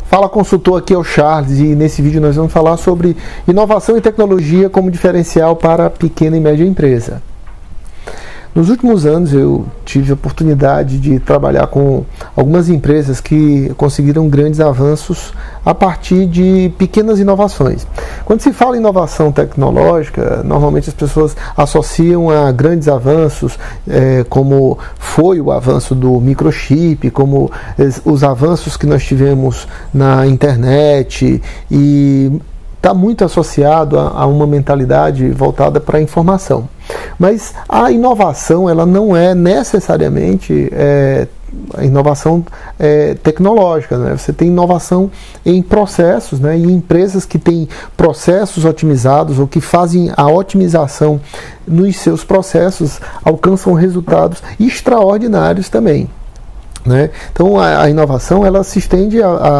Fala consultor, aqui é o Charles e nesse vídeo nós vamos falar sobre inovação e tecnologia como diferencial para a pequena e média empresa. Nos últimos anos eu tive a oportunidade de trabalhar com algumas empresas que conseguiram grandes avanços a partir de pequenas inovações. Quando se fala em inovação tecnológica, normalmente as pessoas associam a grandes avanços, como foi o avanço do microchip, como os avanços que nós tivemos na internet, e está muito associado a uma mentalidade voltada para a informação. Mas a inovação, ela não é necessariamente a inovação tecnológica, né? Você tem inovação em processos, né? E empresas que têm processos otimizados ou que fazem a otimização nos seus processos alcançam resultados extraordinários também, né? Então a inovação, ela se estende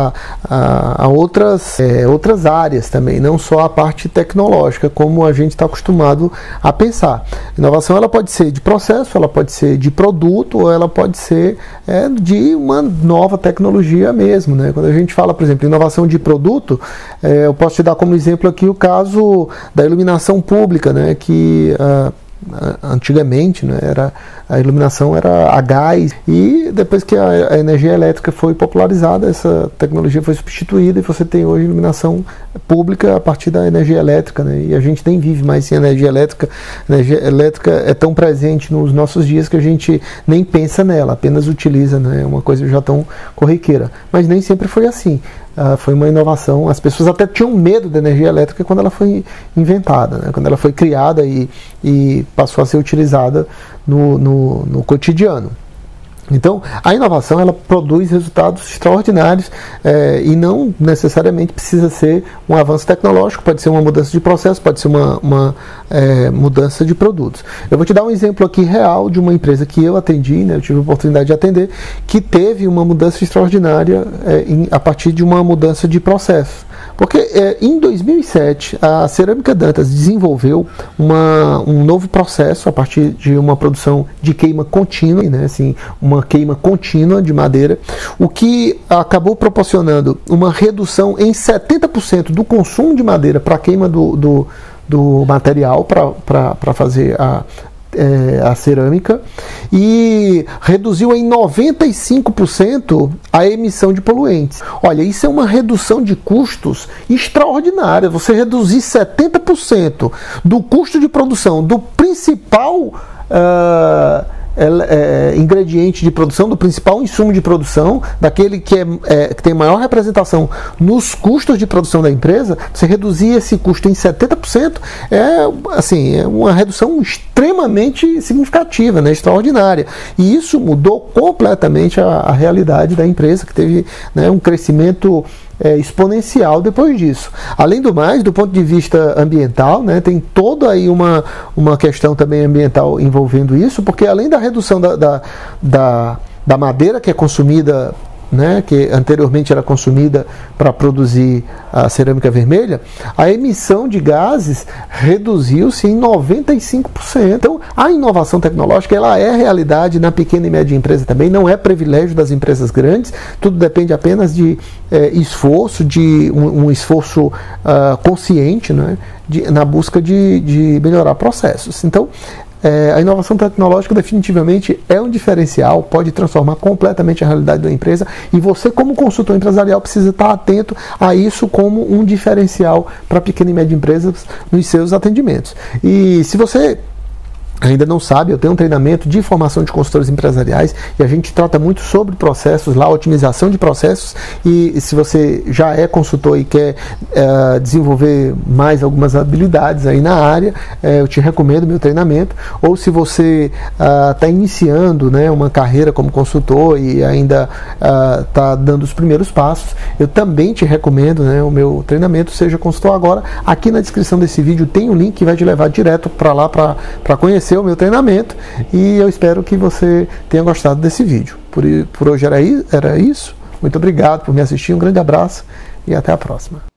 a outras áreas também, não só a parte tecnológica, como a gente está acostumado a pensar. A inovação, ela pode ser de processo, ela pode ser de produto, ou ela pode ser de uma nova tecnologia mesmo, né? Quando a gente fala, por exemplo, inovação de produto, eu posso te dar como exemplo aqui o caso da iluminação pública, né? Que antigamente, né, a iluminação era a gás, e depois que a energia elétrica foi popularizada, essa tecnologia foi substituída e você tem hoje iluminação pública a partir da energia elétrica, né, e a gente nem vive mais sem energia elétrica. A energia elétrica é tão presente nos nossos dias que a gente nem pensa nela, apenas utiliza, né, uma coisa já tão corriqueira, mas nem sempre foi assim. Foi uma inovação. As pessoas até tinham medo da energia elétrica quando ela foi inventada, né? Quando ela foi criada e passou a ser utilizada no cotidiano. Então, a inovação, ela produz resultados extraordinários, e não necessariamente precisa ser um avanço tecnológico, pode ser uma mudança de processo, pode ser uma mudança de produtos. Eu vou te dar um exemplo aqui real de uma empresa que eu atendi, né, eu tive a oportunidade de atender, que teve uma mudança extraordinária a partir de uma mudança de processo. Porque em 2007 a Cerâmica Dantas desenvolveu um novo processo a partir de uma produção de queima contínua, né, assim, uma queima contínua de madeira, o que acabou proporcionando uma redução em 70% do consumo de madeira para a queima do material para fazer a cerâmica, e reduziu em 95% a emissão de poluentes. Olha, isso é uma redução de custos extraordinária. Você reduzir 70% do custo de produção do principal ingrediente de produção, do principal insumo de produção, daquele que tem maior representação nos custos de produção da empresa, você reduzir esse custo em 70% é uma redução extremamente significativa, né, extraordinária. E isso mudou completamente a realidade da empresa, que teve, né, um crescimento exponencial depois disso. Além do mais, do ponto de vista ambiental, né, tem toda aí uma questão também ambiental envolvendo isso, porque além da redução da madeira que é consumida, né, que anteriormente era consumida para produzir a cerâmica vermelha, a emissão de gases reduziu-se em 95%. Então, a inovação tecnológica, ela é realidade na pequena e média empresa também, não é privilégio das empresas grandes, tudo depende apenas de esforço, de um esforço consciente, né, na busca de melhorar processos. Então, a inovação tecnológica definitivamente é um diferencial, pode transformar completamente a realidade da empresa, e você, como consultor empresarial, precisa estar atento a isso como um diferencial para pequena e média empresas nos seus atendimentos. E se você ainda não sabe, eu tenho um treinamento de formação de consultores empresariais e a gente trata muito sobre processos lá, otimização de processos, e se você já é consultor e quer desenvolver mais algumas habilidades aí na área, eu te recomendo meu treinamento. Ou se você está iniciando, né, uma carreira como consultor e ainda está dando os primeiros passos, eu também te recomendo, né, o meu treinamento Seja Consultor Agora. Aqui na descrição desse vídeo tem um link que vai te levar direto para lá para conhecer o meu treinamento, e eu espero que você tenha gostado desse vídeo. Por hoje era isso. Muito obrigado por me assistir, um grande abraço e até a próxima.